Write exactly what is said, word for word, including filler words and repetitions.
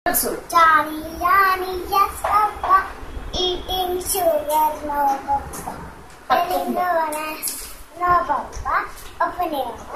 Johnny, Johnny, yes, Papa. Eating sugar, no, Papa. Telling the honest, no, Papa. Open it up.